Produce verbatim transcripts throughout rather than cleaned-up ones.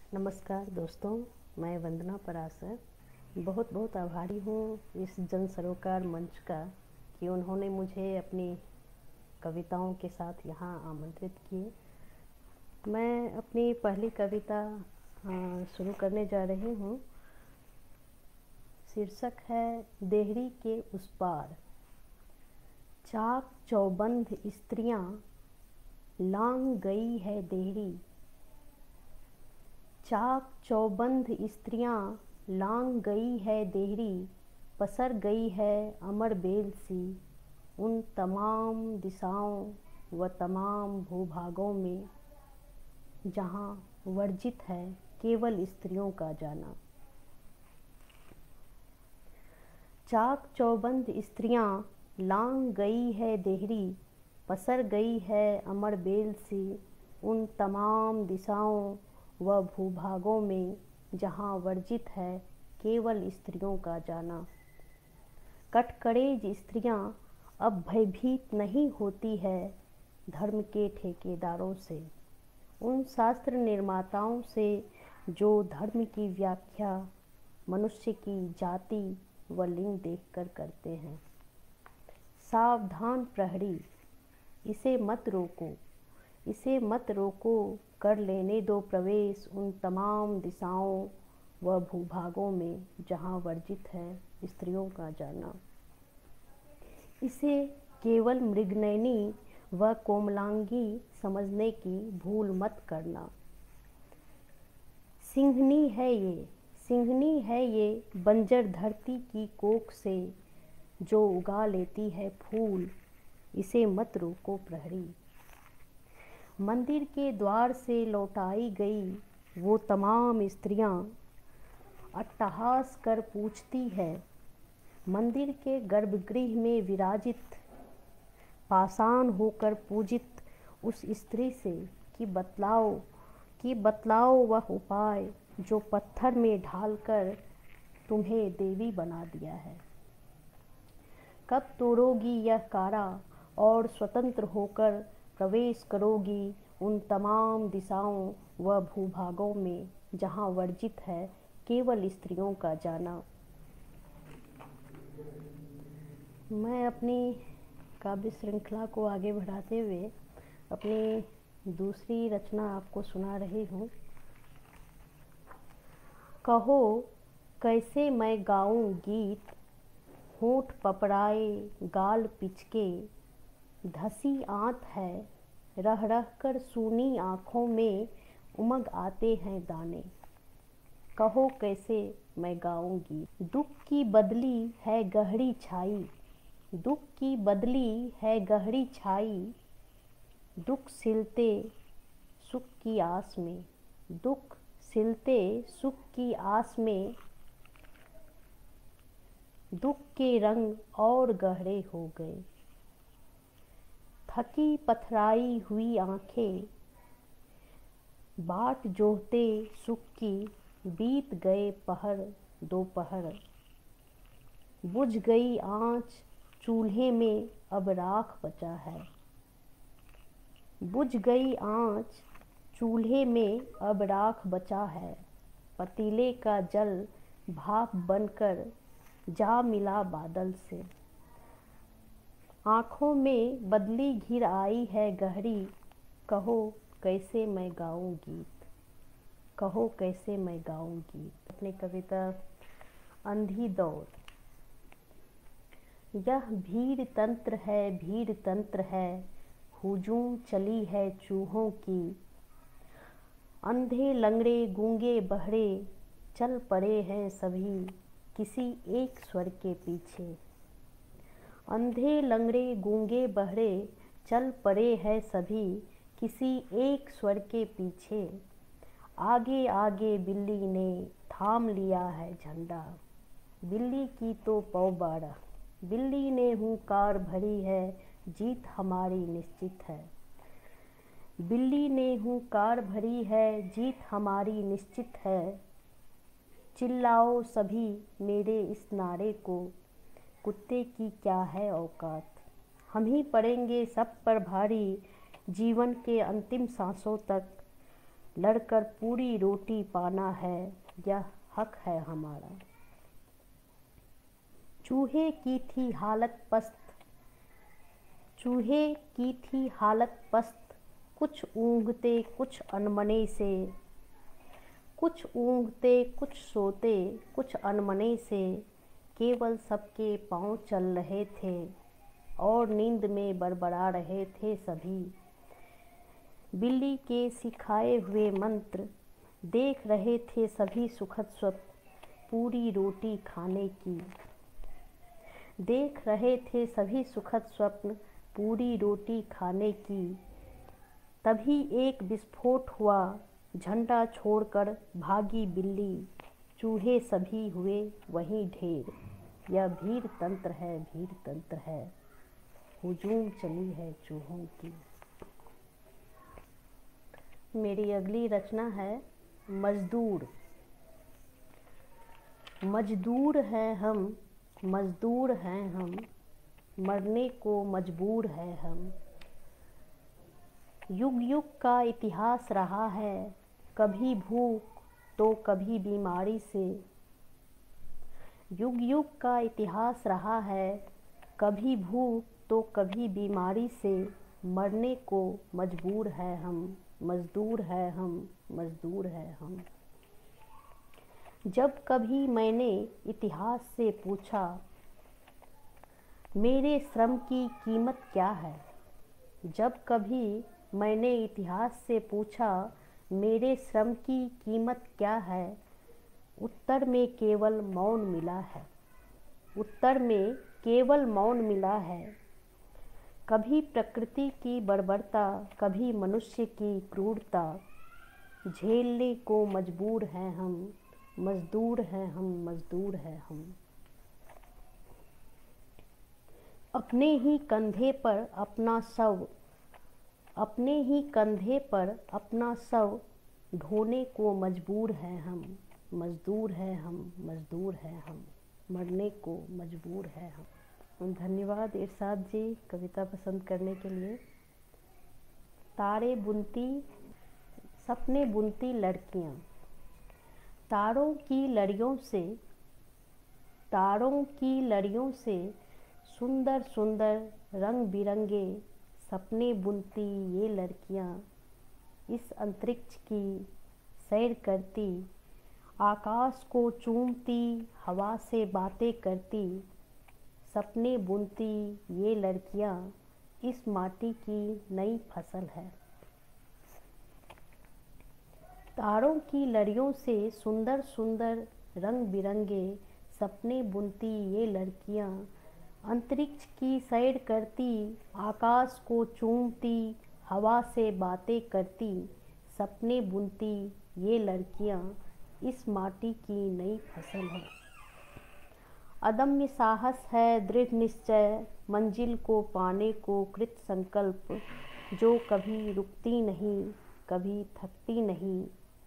नमस्कार दोस्तों, मैं वंदना परासर बहुत बहुत आभारी हूँ इस जन सरोकार मंच का कि उन्होंने मुझे अपनी कविताओं के साथ यहाँ आमंत्रित किए। मैं अपनी पहली कविता शुरू करने जा रही हूँ। शीर्षक है देहरी के उस पार। चाक चौबंद स्त्रियाँ लांग गई है देहरी, चाक चौबंद स्त्रियाँ लांग गई है देहरी, पसर गई है अमर बेल सी उन तमाम दिशाओं व तमाम भूभागों में जहाँ वर्जित है केवल स्त्रियों का जाना। चाक चौबंद स्त्रियाँ लांग गई है देहरी, पसर गई है अमर बेल सी उन तमाम दिशाओं व भूभागों में जहाँ वर्जित है केवल स्त्रियों का जाना। कटकरेज स्त्रियाँ अब भयभीत नहीं होती है धर्म के ठेकेदारों से, उन शास्त्र निर्माताओं से जो धर्म की व्याख्या मनुष्य की जाति व लिंग देखकर करते हैं। सावधान प्रहरी, इसे मत रोको, इसे मत रोको, कर लेने दो प्रवेश उन तमाम दिशाओं व भूभागों में जहाँ वर्जित है स्त्रियों का जाना। इसे केवल मृगनयनी व कोमलांगी समझने की भूल मत करना। सिंहनी है ये, सिंहनी है ये बंजर धरती की कोख से जो उगा लेती है फूल, इसे मत रोको प्रहरी। मंदिर के द्वार से लौटाई गई वो तमाम स्त्रियां अट्टहास कर पूछती है, मंदिर के गर्भगृह में विराजित पाषाण होकर पूजित उस स्त्री से कि बतलाओ कि बतलाओ वह उपाय जो पत्थर में ढालकर तुम्हें देवी बना दिया है। कब तोड़ोगी यह कारा और स्वतंत्र होकर प्रवेश करोगी उन तमाम दिशाओं व भूभागों में जहाँ वर्जित है केवल स्त्रियों का जाना। मैं अपनी काव्य श्रृंखला को आगे बढ़ाते हुए अपनी दूसरी रचना आपको सुना रही हूँ। कहो कैसे मैं गाऊं गीत, होंठ पपड़ाए गाल पिचके, धसी आंत है रह रह कर सूनी आँखों में उमग आते हैं दाने। कहो कैसे मैं गाऊंगी, दुख की बदली है गहरी छाई, दुख की बदली है गहरी छाई, दुख सिलते सुख की आस में, दुख सिलते सुख की आस में, दुख के रंग और गहरे हो गए। थकी पथराई हुई आंखें बाट जोहते सुख की, बीत गए पहर दोपहर, बुझ गई आँच चूल्हे में अब राख बचा है, बुझ गई आँच चूल्हे में अब राख बचा है, पतीले का जल भाप बनकर जा मिला बादल से। आँखों में बदली घिर आई है गहरी, कहो कैसे मैं गाऊं गीत, कहो कैसे मैं गाऊं गीत। अपनी कविता अंधी दौड़। यह भीड़ तंत्र है, भीड़ तंत्र है, हुजूम चली है चूहों की, अंधे लंगड़े गूंगे बहरे चल पड़े हैं सभी किसी एक स्वर के पीछे। अंधे लंगड़े गूंगे बहरे चल पड़े हैं सभी किसी एक स्वर के पीछे। आगे आगे बिल्ली ने थाम लिया है झंडा, बिल्ली की तो पौ बारह, बिल्ली ने हुंकार भरी है जीत हमारी निश्चित है, बिल्ली ने हुंकार भरी है जीत हमारी निश्चित है। चिल्लाओ सभी मेरे इस नारे को, कुत्ते की क्या है औकात, हम ही पड़ेंगे सब पर भारी जीवन के अंतिम सांसों तक, लड़कर पूरी रोटी पाना है, यह हक है हमारा। चूहे की थी हालत पस्त, चूहे की थी हालत पस्त, कुछ ऊँघते कुछ अनमने से, कुछ ऊँघते कुछ सोते कुछ अनमने से, केवल सबके पाँव चल रहे थे और नींद में बड़बड़ा रहे थे सभी। बिल्ली के सिखाए हुए मंत्र देख रहे थे सभी सुखद स्वप्न पूरी रोटी खाने की, देख रहे थे सभी सुखद स्वप्न पूरी रोटी खाने की। तभी एक विस्फोट हुआ, झंडा छोड़कर भागी बिल्ली, चूहे सभी हुए वहीं ढेर। यह भीड़ तंत्र है, भीड़ तंत्र है, हुजूम चली है चूहों की। मेरी अगली रचना है मजदूर। मजदूर हैं हम, मजदूर हैं हम, मरने को मजबूर है हम। युग युग का इतिहास रहा है, कभी भूख तो कभी बीमारी से। युग युग का इतिहास रहा है, कभी भूख तो कभी बीमारी से, मरने को मजबूर है हम, मजदूर है हम, मजदूर है हम। जब कभी मैंने इतिहास से पूछा, मेरे श्रम की कीमत क्या है, जब कभी मैंने इतिहास से पूछा, मेरे श्रम की कीमत क्या है, उत्तर में केवल मौन मिला है, उत्तर में केवल मौन मिला है। कभी प्रकृति की बर्बरता, कभी मनुष्य की क्रूरता, झेलने को मजबूर हैं हम, मजदूर हैं हम, मजदूर हैं हम। अपने ही कंधे पर अपना शव, अपने ही कंधे पर अपना शव ढोने को मजबूर हैं हम, मजदूर हैं हम, मजदूर हैं हम, मरने को मजबूर हैं हम। धन्यवाद इरशाद जी कविता पसंद करने के लिए। तारे बुनती सपने बुनती लड़कियां, तारों की लड़ियों से, तारों की लड़ियों से सुंदर सुंदर रंग बिरंगे सपने बुनती ये लड़कियां, इस अंतरिक्ष की सैर करती, आकाश को चूमती, हवा से बातें करती, सपने बुनती ये लड़कियां, इस माटी की नई फसल है। तारों की लड़ियों से सुंदर सुंदर रंग बिरंगे सपने बुनती ये लड़कियां, अंतरिक्ष की सैर करती, आकाश को चूमती, हवा से बातें करती, सपने बुनती ये लड़कियां, इस माटी की नई फसल है। अदम्य साहस है, दृढ़ निश्चय, मंजिल को पाने को कृत संकल्प, जो कभी रुकती नहीं, कभी थकती नहीं,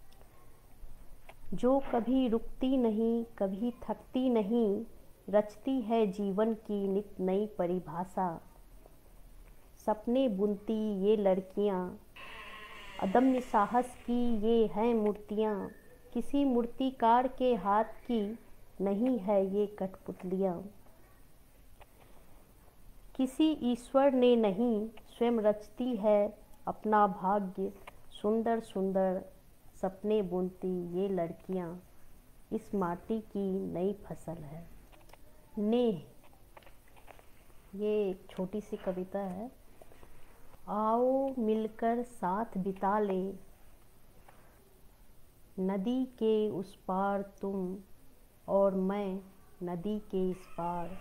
जो कभी रुकती नहीं, कभी थकती नहीं, रचती है जीवन की नित नई परिभाषा, सपने बुनती ये लड़कियां, अदम्य साहस की ये हैं मूर्तियां, किसी मूर्तिकार के हाथ की नहीं है ये कठपुतलियां, किसी ईश्वर ने नहीं स्वयं रचती है अपना भाग्य, सुंदर सुंदर सपने बुनती ये लड़कियां, इस माटी की नई फसल है। नेह, ये एक छोटी सी कविता है। आओ मिलकर साथ बिता ले, नदी के उस पार तुम और मैं नदी के इस पार।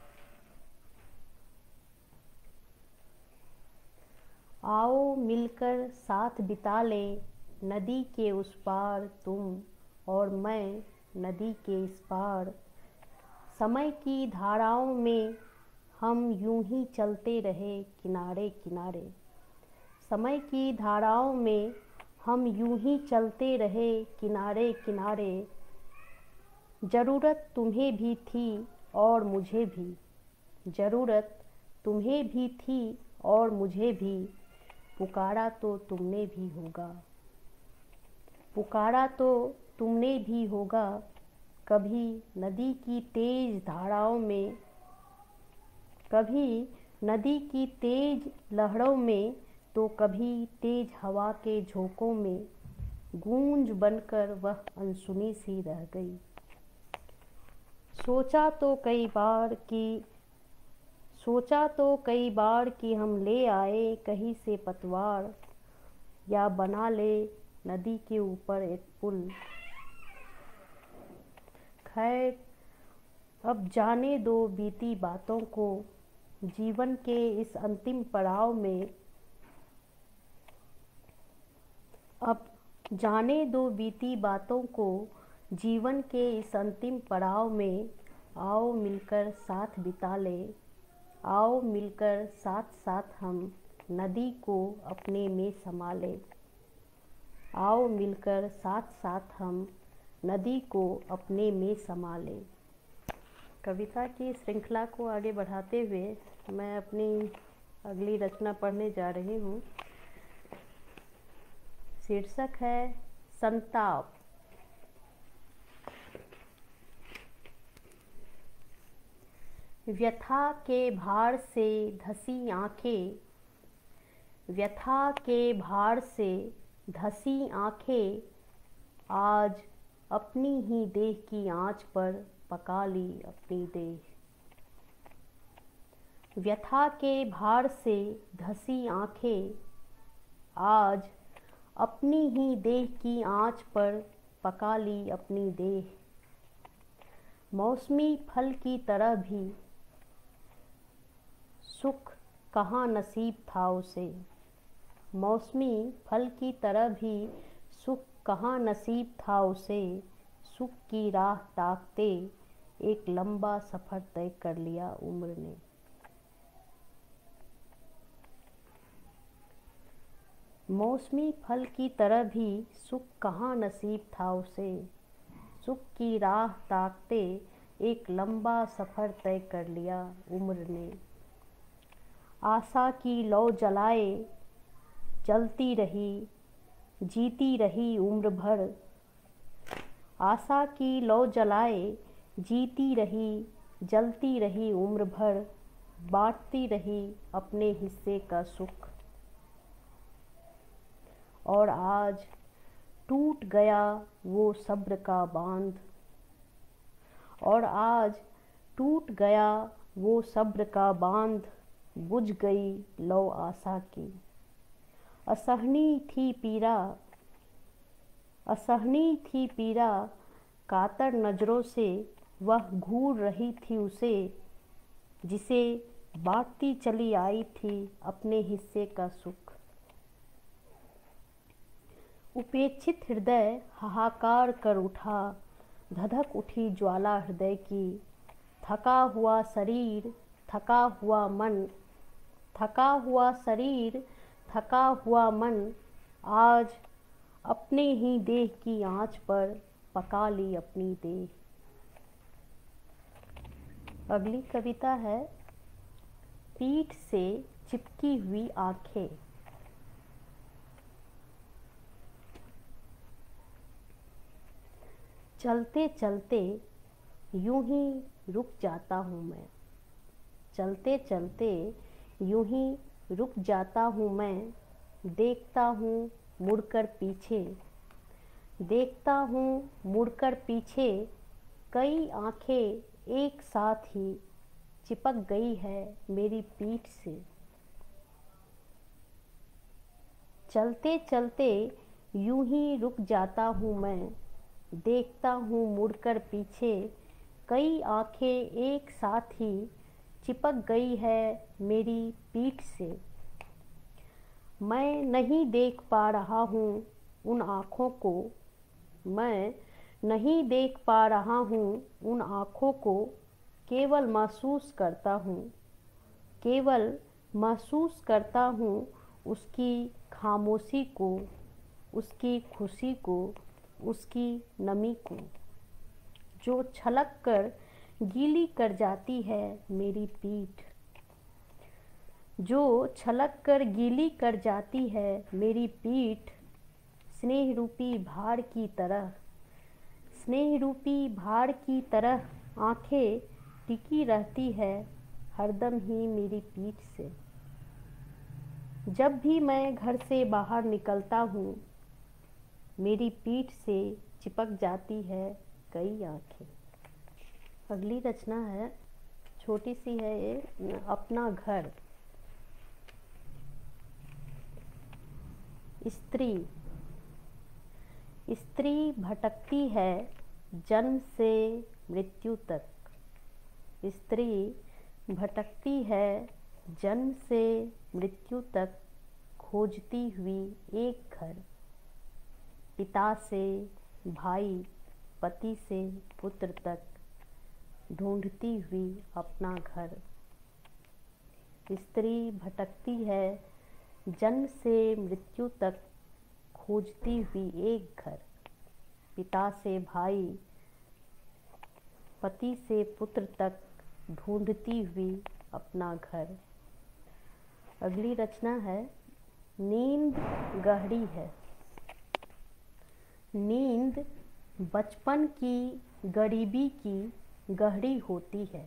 आओ मिलकर साथ बिता ले, नदी के उस पार तुम और मैं नदी के इस पार। समय की धाराओं में हम यूं ही चलते रहे किनारे किनारे, समय की धाराओं में हम यूं ही चलते रहे किनारे किनारे। ज़रूरत तुम्हें भी थी और मुझे भी, ज़रूरत तुम्हें भी थी और मुझे भी, पुकारा तो तुमने भी होगा। पुकारा तो तुमने भी होगा कभी नदी की तेज धाराओं में, कभी नदी की तेज लहरों में, तो कभी तेज हवा के झोंकों में। गूंज बनकर वह अनसुनी सी रह गई। सोचा तो कई बार कि सोचा तो कई बार कि हम ले आए कहीं से पतवार, या बना ले नदी के ऊपर एक पुल। खैर अब जाने दो बीती बातों को, जीवन के इस अंतिम पड़ाव में। अब जाने दो बीती बातों को, जीवन के इस अंतिम पड़ाव में। आओ मिलकर साथ बिता ले, आओ मिलकर साथ साथ हम नदी को अपने में समा ले। आओ मिलकर साथ साथ हम नदी को अपने में समा ले। कविता की श्रृंखला को आगे बढ़ाते हुए मैं अपनी अगली रचना पढ़ने जा रही हूँ। शीर्षक है संताप। व्यथा के भार से धसी आंखें, व्यथा के भार से धसी आंखें, आज अपनी ही देह की आंच पर पका ली अपनी देह। व्यथा के भार से धसी आंखें, आज अपनी ही देह की आंच पर पका ली अपनी देह। मौसमी फल की तरह भी सुख कहाँ नसीब था उसे, मौसमी फल की तरह भी सुख कहाँ नसीब था उसे। सुख की राह ताकते एक लंबा सफ़र तय कर लिया उम्र ने। मौसमी फल की तरह भी सुख कहाँ नसीब था उसे, सुख की राह ताकते एक लंबा सफ़र तय कर लिया उम्र ने। आशा की लौ जलाए जलती रही, जीती रही उम्र भर। आशा की लौ जलाए जीती रही, जलती रही उम्र भर। बांटती रही अपने हिस्से का सुख। और आज टूट गया वो सब्र का बांध, और आज टूट गया वो सब्र का बांध। बुझ गई लौ आशा की। असहनीय थी पीड़ा, असहनीय थी पीड़ा, कातर नजरों से वह घूर रही थी उसे, जिसे बांटती चली आई थी अपने हिस्से का सुख। उपेक्षित हृदय हाहाकार कर उठा, धधक उठी ज्वाला हृदय की। थका हुआ शरीर, थका हुआ मन, थका हुआ शरीर, थका हुआ मन, आज अपने ही देह की आंच पर पका ली अपनी देह। अगली कविता है पीठ से चिपकी हुई आंखें। चलते चलते यूं ही रुक जाता हूँ मैं, चलते चलते यूं ही रुक जाता हूँ मैं। देखता हूँ मुड़कर पीछे, देखता हूँ मुड़कर पीछे। कई आंखें एक साथ ही चिपक गई है मेरी पीठ से। चलते चलते यूं ही रुक जाता हूँ मैं, देखता हूँ मुड़कर पीछे। कई आंखें एक साथ ही चिपक गई है मेरी पीठ से। मैं नहीं देख पा रहा हूँ उन आँखों को, मैं नहीं देख पा रहा हूँ उन आँखों को। केवल महसूस करता हूँ, केवल महसूस करता हूँ उसकी खामोशी को, उसकी खुशी को, उसकी नमी को, जो छलक कर गीली कर जाती है मेरी पीठ, जो छलक कर गीली कर जाती है मेरी पीठ। स्नेह रूपी भार की तरह, स्नेह रूपी भार की तरह आंखें टिकी रहती है हरदम ही मेरी पीठ से। जब भी मैं घर से बाहर निकलता हूँ, मेरी पीठ से चिपक जाती है कई आंखें। अगली रचना है, छोटी सी है ये, अपना घर। स्त्री, स्त्री भटकती है जन्म से मृत्यु तक। स्त्री भटकती है जन्म से मृत्यु तक, खोजती हुई एक घर। पिता से भाई, पति से पुत्र तक, ढूंढती हुई अपना घर। स्त्री भटकती है जन्म से मृत्यु तक, खोजती हुई एक घर। पिता से भाई, पति से पुत्र तक, ढूंढती हुई अपना घर। अगली रचना है, नींद गहरी है। नींद बचपन की गरीबी की गहरी होती है।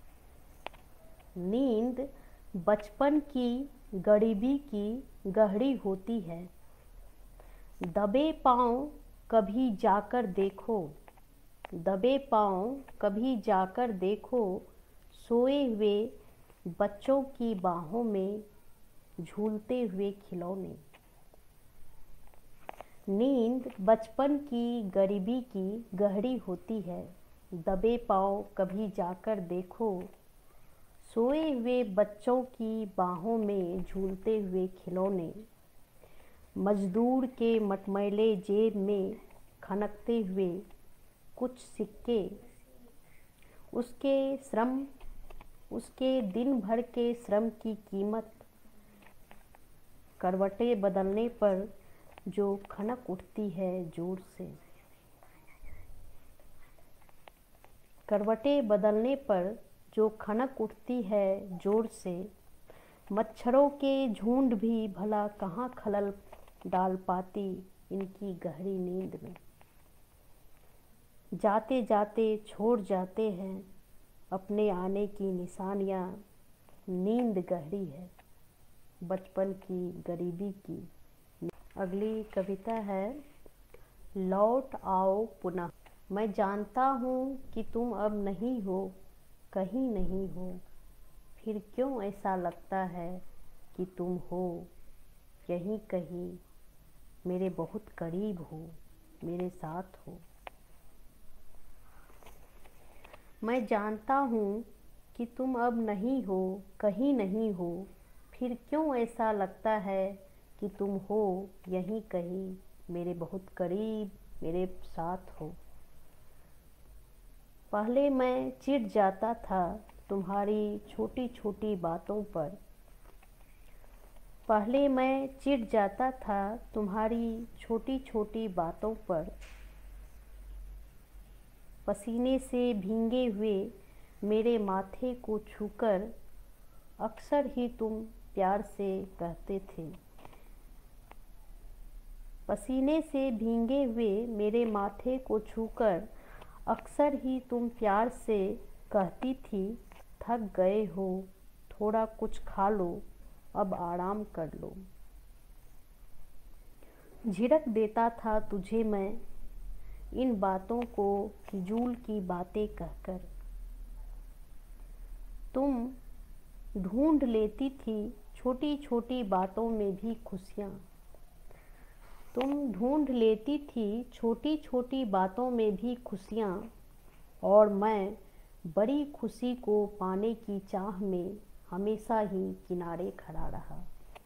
नींद बचपन की गरीबी की गहरी होती है। दबे पाँव कभी जाकर देखो, दबे पाँव कभी जाकर देखो, सोए हुए बच्चों की बाहों में झूलते हुए खिलौने। नींद बचपन की गरीबी की गहरी होती है। दबे पाँव कभी जाकर देखो, सोए हुए बच्चों की बाहों में झूलते हुए खिलौने। मजदूर के मटमैले जेब में खनकते हुए कुछ सिक्के, उसके श्रम, उसके दिन भर के श्रम की कीमत। करवटें बदलने पर जो खनक उठती है जोर से। करवटें बदलने पर जो खनक उठती है जोर से। मच्छरों के झुंड भी भला कहाँ खलल डाल पाती इनकी गहरी नींद में। जाते जाते छोड़ जाते हैं अपने आने की निशानियाँ। नींद गहरी है बचपन की गरीबी की। अगली कविता है, लौट आओ पुनः। मैं जानता हूँ कि तुम अब नहीं हो, कहीं नहीं हो, फिर क्यों ऐसा लगता है कि तुम हो यहीं कहीं, मेरे बहुत करीब हो, मेरे साथ हो। मैं जानता हूँ कि तुम अब नहीं हो, कहीं नहीं हो, फिर क्यों ऐसा लगता है कि तुम हो यहीं कहीं, मेरे बहुत करीब, मेरे साथ हो। पहले मैं चिढ़ जाता था तुम्हारी छोटी छोटी बातों पर। पहले मैं चिढ़ जाता था तुम्हारी छोटी छोटी बातों पर। पसीने से भींगे हुए मेरे माथे को छूकर अक्सर ही तुम प्यार से कहते थे। पसीने से भींगे हुए मेरे माथे को छूकर अक्सर ही तुम प्यार से कहती थी, थक गए हो, थोड़ा कुछ खा लो, अब आराम कर लो। झिड़क देता था तुझे मैं इन बातों को फिजूल की बातें कहकर। तुम ढूंढ लेती थी छोटी छोटी बातों में भी खुशियाँ। तुम ढूंढ लेती थी छोटी छोटी बातों में भी खुशियाँ, और मैं बड़ी खुशी को पाने की चाह में हमेशा ही किनारे खड़ा रहा।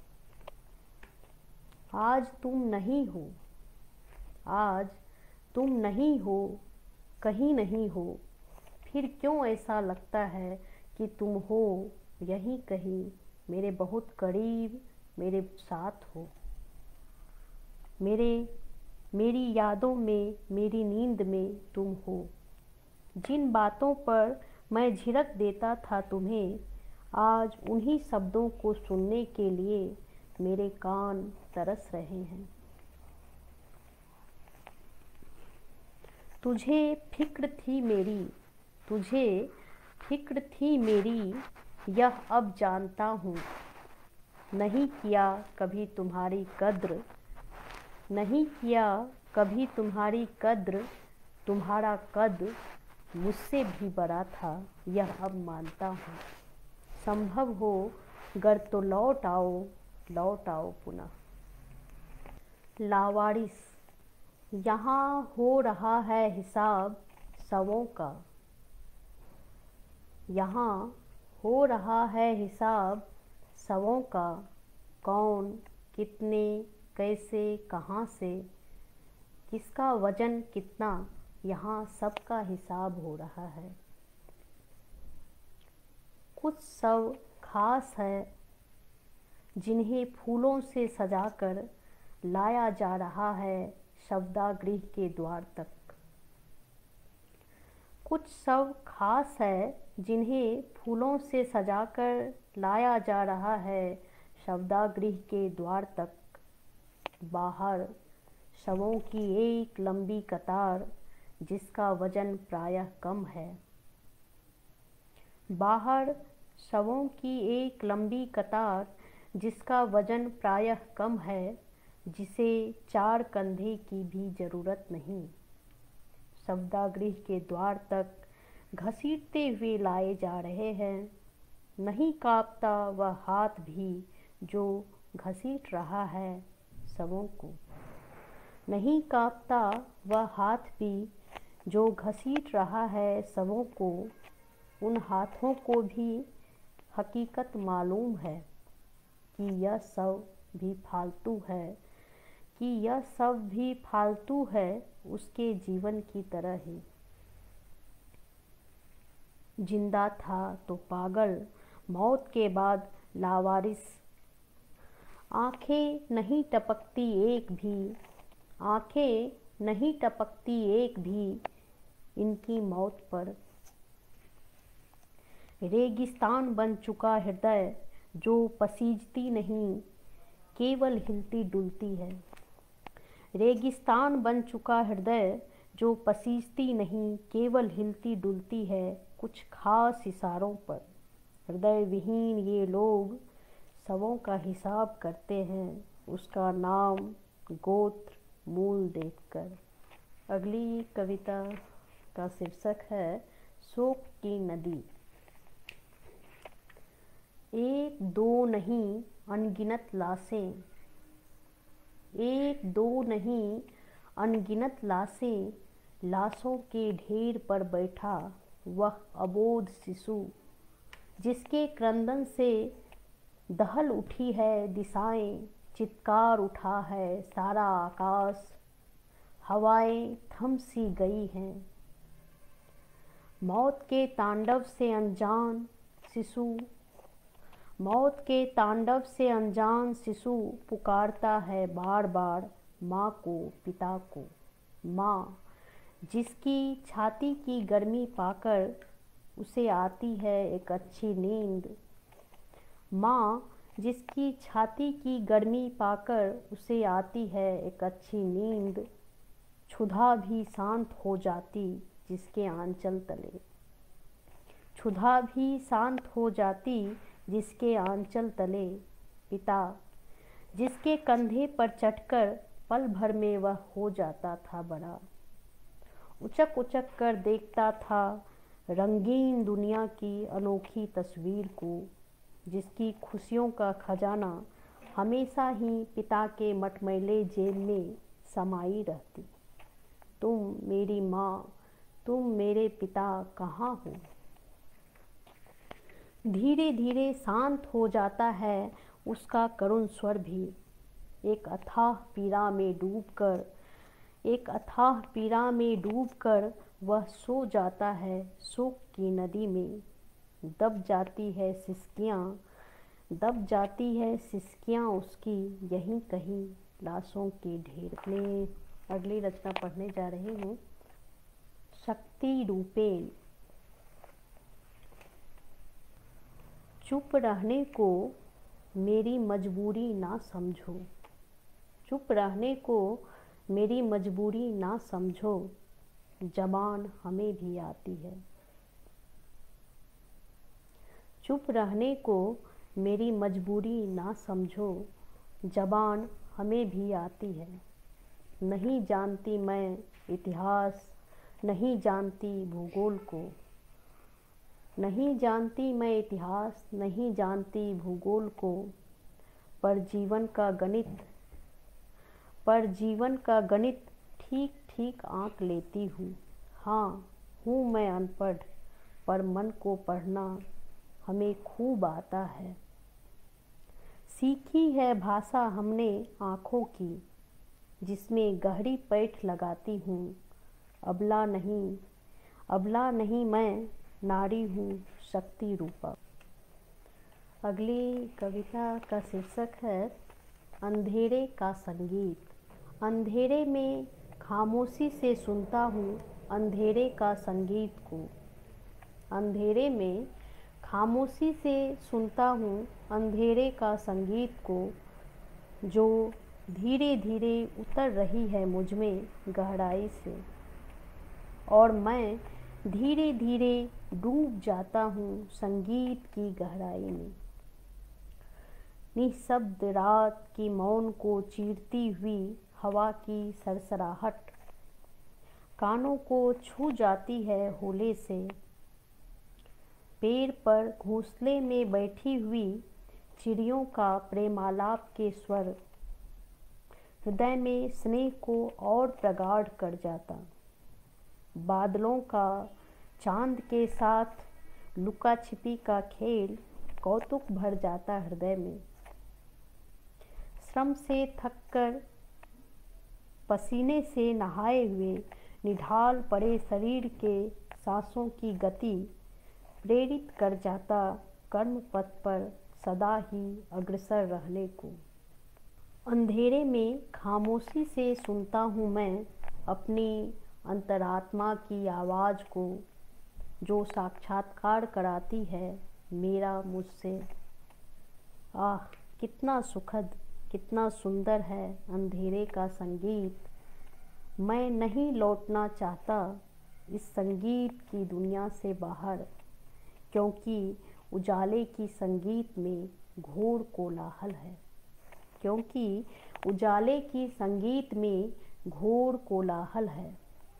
आज तुम नहीं हो, आज तुम नहीं हो, कहीं नहीं हो, फिर क्यों ऐसा लगता है कि तुम हो यहीं कहीं, मेरे बहुत करीब, मेरे साथ हो। मेरे मेरी यादों में, मेरी नींद में तुम हो। जिन बातों पर मैं झिड़क देता था तुम्हें, आज उन्हीं शब्दों को सुनने के लिए मेरे कान तरस रहे हैं। तुझे फिक्र थी मेरी, तुझे फिक्र थी मेरी, यह अब जानता हूँ। नहीं किया कभी तुम्हारी कद्र, नहीं किया कभी तुम्हारी कद्र, तुम्हारा कद मुझसे भी बड़ा था, यह अब मानता हूँ। संभव हो गर तो लौट आओ, लौट आओ पुनः। लावारिस। यहाँ हो रहा है हिसाब शवों का, यहाँ हो रहा है हिसाब शवों का। कौन, कितने, कैसे, कहाँ से, किसका वजन कितना, यहाँ सबका हिसाब हो रहा है। कुछ शव खास है जिन्हें फूलों से सजाकर लाया जा रहा है शवदागृह के द्वार तक। कुछ शव खास है जिन्हें फूलों से सजाकर लाया जा रहा है शवदागृह के द्वार तक। बाहर शवों की एक लंबी कतार जिसका वजन प्रायः कम है। बाहर शवों की एक लंबी कतार जिसका वजन प्रायः कम है, जिसे चार कंधे की भी जरूरत नहीं। शवदागृह के द्वार तक घसीटते हुए लाए जा रहे हैं। नहीं कांपता वह हाथ भी जो घसीट रहा है शवों को। नहीं कांपता वह हाथ भी जो घसीट रहा है शवों को। उन हाथों को भी हकीकत मालूम है कि यह शव भी फालतू है, कि यह सब भी फालतू है, उसके जीवन की तरह ही। जिंदा था तो पागल, मौत के बाद लावारिस। आंखें नहीं टपकती एक भी, आंखें नहीं टपकती एक भी इनकी मौत पर। रेगिस्तान बन चुका हृदय जो पसीजती नहीं, केवल हिलती डुलती है। रेगिस्तान बन चुका हृदय जो पसीजती नहीं, केवल हिलती डुलती है कुछ खास इशारों पर। हृदय विहीन ये लोग शवों का हिसाब करते हैं, उसका नाम, गोत्र, मूल देखकर। अगली कविता का शीर्षक है शोक की नदी। एक दो नहीं अनगिनत लाशें, एक दो नहीं अनगिनत लाशें, लाशों के ढेर पर बैठा वह अबोध शिशु, जिसके क्रंदन से दहल उठी है दिशाएं, चित्कार उठा है सारा आकाश, हवाएं थम सी गई हैं। मौत के तांडव से अनजान शिशु, मौत के तांडव से अनजान शिशु पुकारता है बार बार माँ को, पिता को। माँ जिसकी छाती की गर्मी पाकर उसे आती है एक अच्छी नींद, माँ जिसकी छाती की गर्मी पाकर उसे आती है एक अच्छी नींद, क्षुधा भी शांत हो जाती जिसके आंचल तले, क्षुधा भी शांत हो जाती जिसके आंचल तले। पिता जिसके कंधे पर चढ़कर पल भर में वह हो जाता था बड़ा, उचक उचक कर देखता था रंगीन दुनिया की अनोखी तस्वीर को, जिसकी खुशियों का खजाना हमेशा ही पिता के मटमैले जेब में समाई रहती। तुम मेरी माँ, तुम मेरे पिता कहाँ हो। धीरे धीरे शांत हो जाता है उसका करुण स्वर भी। एक अथाह पीड़ा में डूबकर, एक अथाह पीड़ा में डूबकर वह सो जाता है शोक की नदी में। दब जाती है सिसकियाँ, दब जाती है सिसकियाँ उसकी यहीं कहीं लाशों के ढेर में। अगली रचना पढ़ने जा रही हूँ। शक्ति रूपेण। चुप रहने को मेरी मजबूरी ना समझो, चुप रहने को मेरी मजबूरी ना समझो। ज़बान हमें भी आती है। चुप रहने को मेरी मजबूरी ना समझो, ज़बान हमें भी आती है। नहीं जानती मैं इतिहास, नहीं जानती भूगोल को, नहीं जानती मैं इतिहास, नहीं जानती भूगोल को, पर जीवन का गणित पर जीवन का गणित ठीक ठीक आंक लेती हूँ। हाँ, हूँ मैं अनपढ़, पर मन को पढ़ना हमें खूब आता है। सीखी है भाषा हमने आँखों की, जिसमें गहरी पैठ लगाती हूँ। अबला नहीं अबला नहीं मैं नारी हूँ शक्ति रूपा। अगली कविता का शीर्षक है अंधेरे का संगीत। अंधेरे में खामोशी से सुनता हूँ अंधेरे का संगीत को। अंधेरे में खामोशी से सुनता हूँ अंधेरे का संगीत को, जो धीरे धीरे उतर रही है मुझ में गहराई से, और मैं धीरे धीरे डूब जाता हूँ संगीत की गहराई में। निःशब्द रात की मौन को चीरती हुई हवा की सरसराहट कानों को छू जाती है होले से। पेड़ पर घोंसले में बैठी हुई चिड़ियों का प्रेमालाप के स्वर हृदय में स्नेह को और प्रगाढ़ कर जाता। बादलों का चांद के साथ लुका छिपी का खेल कौतुक भर जाता हृदय में। श्रम से थककर पसीने से नहाए हुए निढाल पड़े शरीर के सांसों की गति प्रेरित कर जाता कर्म पथ पर सदा ही अग्रसर रहने को। अंधेरे में खामोशी से सुनता हूँ मैं अपनी अंतरात्मा की आवाज़ को, जो साक्षात्कार कराती है मेरा मुझसे। आह, कितना सुखद, कितना सुंदर है अंधेरे का संगीत। मैं नहीं लौटना चाहता इस संगीत की दुनिया से बाहर, क्योंकि उजाले की संगीत में घोर कोलाहल है क्योंकि उजाले की संगीत में घोर कोलाहल है।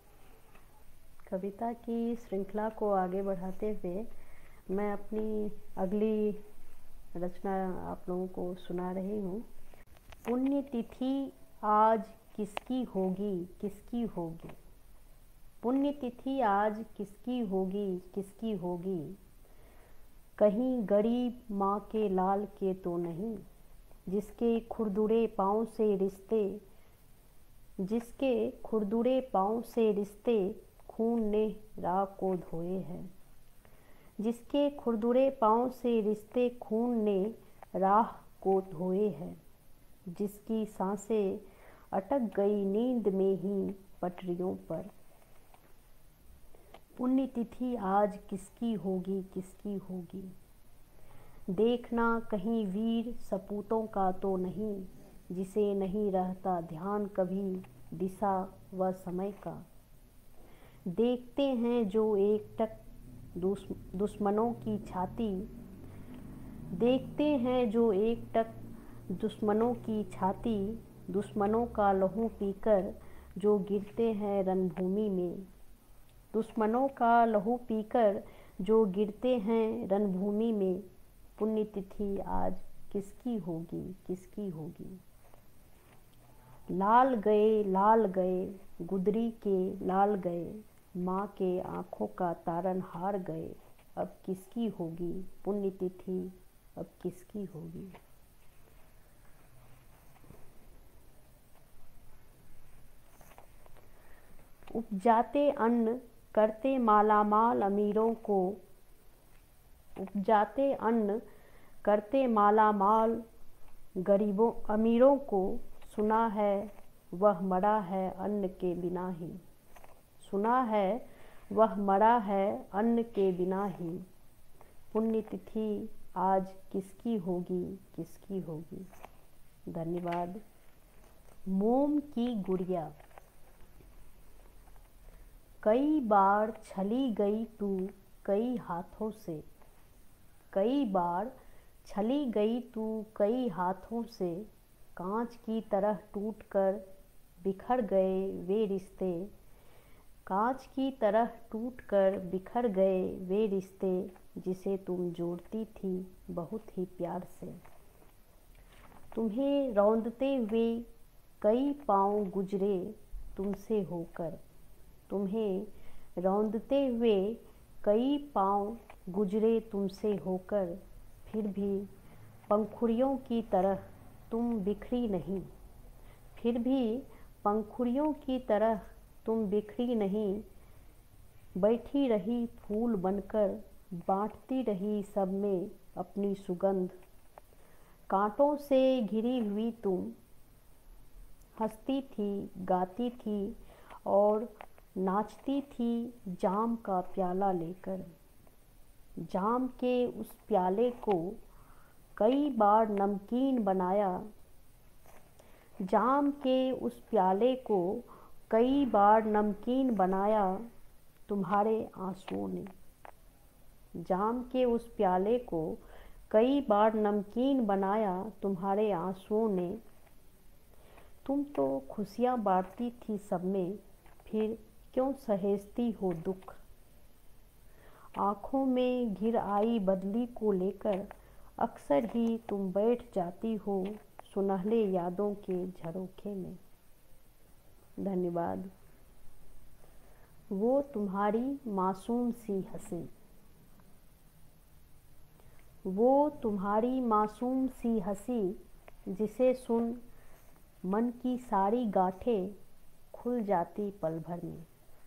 कविता की श्रृंखला को आगे बढ़ाते हुए मैं अपनी अगली रचना आप लोगों को सुना रही हूँ। पुण्यतिथि आज किसकी होगी किसकी होगी, पुण्यतिथि आज किसकी होगी किसकी होगी, कहीं गरीब माँ के लाल के तो नहीं, जिसके खुरदुरे पाँव से रिश्ते जिसके खुरदुरे पाँव से रिश्ते खून ने राह को धोए हैं, जिसके खुरदुरे पाँव से रिश्ते खून ने राह को धोए हैं, जिसकी सांसें अटक गई नींद में ही पटरियों पर। पुण्यतिथि आज किसकी होगी किसकी होगी, देखना कहीं वीर सपूतों का तो नहीं, जिसे नहीं रहता ध्यान कभी दिशा व समय का। देखते हैं जो एकटक दुश्मनों की छाती देखते हैं जो एकटक दुश्मनों की छाती, दुश्मनों का लहू पीकर जो गिरते हैं रणभूमि में, दुश्मनों का लहू पीकर जो गिरते हैं रणभूमि में। पुण्यतिथि आज किसकी होगी किसकी होगी, लाल गए लाल गए गुदरी के लाल गए, माँ के आँखों का तारनहार गए, अब किसकी होगी पुण्यतिथि अब किसकी होगी। उपजाते अन्न करते मालामाल अमीरों को, उपजाते अन्न करते मालामाल गरीबों अमीरों को, सुना है वह मरा है अन्न के बिना ही, सुना है वह मरा है अन्न के बिना ही। पुण्यतिथि आज किसकी होगी किसकी होगी। धन्यवाद। मोम की गुड़िया। कई बार छली गई तू कई हाथों से, कई बार छली गई तू कई हाथों से, कांच की तरह टूटकर बिखर गए वे रिश्ते, कांच की तरह टूटकर बिखर गए वे रिश्ते, जिसे तुम जोड़ती थी बहुत ही प्यार से। तुम्हें रौंदते हुए कई पाँव गुजरे तुमसे होकर, तुम्हें रौंदते हुए कई पाँव गुजरे तुमसे होकर, फिर भी पंखुड़ियों की तरह तुम बिखरी नहीं, फिर भी पंखुड़ियों की तरह तुम बिखरी नहीं, बैठी रही फूल बनकर, बांटती रही सब में अपनी सुगंध। कांटों से घिरी हुई तुम हंसती थी, गाती थी और नाचती थी जाम का प्याला लेकर। जाम के उस प्याले को कई बार नमकीन बनाया, जाम के उस प्याले को कई बार नमकीन बनाया तुम्हारे आंसुओं ने, जाम के उस प्याले को कई बार नमकीन बनाया तुम्हारे आंसुओं ने। तुम तो खुशियाँ बांटती थी सब में, फिर क्यों सहेजती हो दुख। आँखों में घिर आई बदली को लेकर अक्सर ही तुम बैठ जाती हो सुनहले यादों के झरोखे में। धन्यवाद। वो तुम्हारी मासूम सी हंसी, वो तुम्हारी मासूम सी हंसी, जिसे सुन मन की सारी गांठें खुल जाती पल भर में।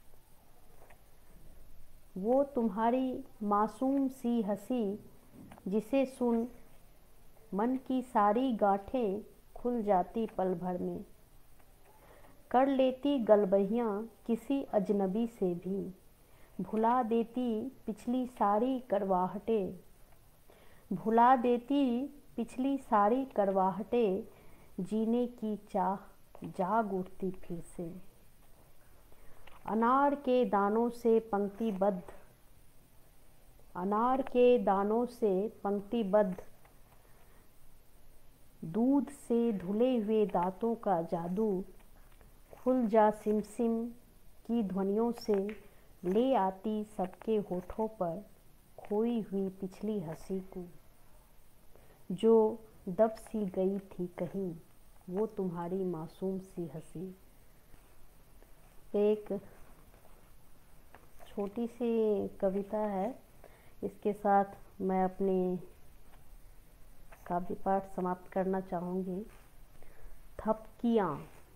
वो तुम्हारी मासूम सी हंसी, जिसे सुन मन की सारी गांठें खुल जाती पल भर में। कर लेती गलबहियाँ किसी अजनबी से भी, भुला देती पिछली सारी करवाहटें, भुला देती पिछली सारी करवाहटें, जीने की चाह जाग उठती फिर से। अनार के दानों से पंक्तिबद्ध, अनार के दानों से पंक्तिबद्ध, दूध से धुले हुए दांतों का जादू, खुल जा सिमसिम की ध्वनियों से ले आती सबके होठों पर खोई हुई पिछली हंसी को, जो दब सी गई थी कहीं, वो तुम्हारी मासूम सी हंसी। एक छोटी सी कविता है, इसके साथ मैं अपनी काव्य पाठ समाप्त करना चाहूँगी। थपकियाँ।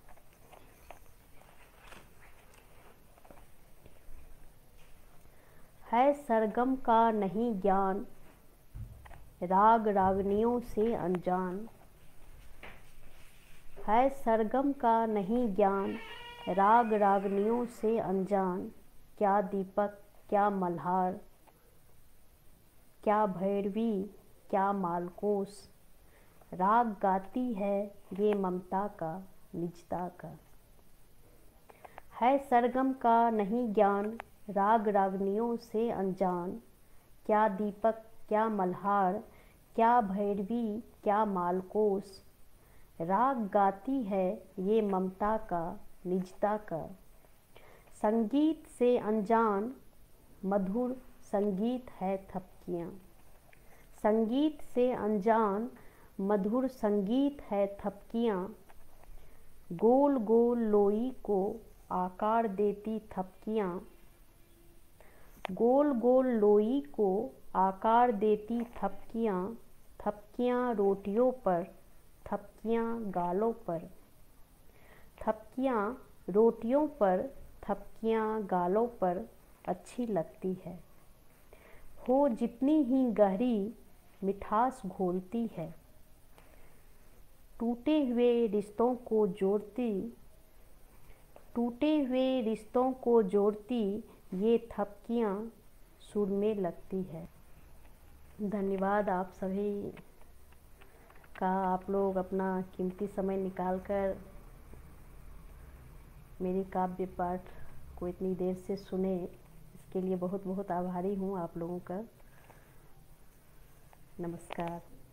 है सरगम का नहीं ज्ञान, राग रागनियों से अनजान, है सरगम का नहीं ज्ञान, राग रागनियों से अनजान, क्या दीपक क्या मल्हार, क्या भैरवी क्या मालकोस, राग गाती है ये ममता का निजता का। है सरगम का नहीं ज्ञान, राग रागनियों से अनजान, क्या दीपक क्या मल्हार, क्या भैरवी क्या मालकोस, राग गाती है ये ममता का निजता का। संगीत से अनजान मधुर संगीत है थपकियाँ, संगीत से अनजान मधुर संगीत है थपकियाँ, गोल गोल लोई को आकार देती थपकियाँ, गोल गोल लोई को आकार देती थपकियाँ, थपकियाँ रोटियों पर, थपकियाँ गालों पर, थपकियाँ रोटियों पर, थपकियाँ गालों पर अच्छी लगती है। हो जितनी ही गहरी मिठास घोलती है, टूटे हुए रिश्तों को जोड़ती, टूटे हुए रिश्तों को जोड़ती ये थपकियाँ सुर में लगती है। धन्यवाद आप सभी का, आप लोग अपना कीमती समय निकालकर मेरी काव्य पाठ को इतनी देर से सुने, इसके लिए बहुत बहुत आभारी हूँ आप लोगों का। नमस्कार।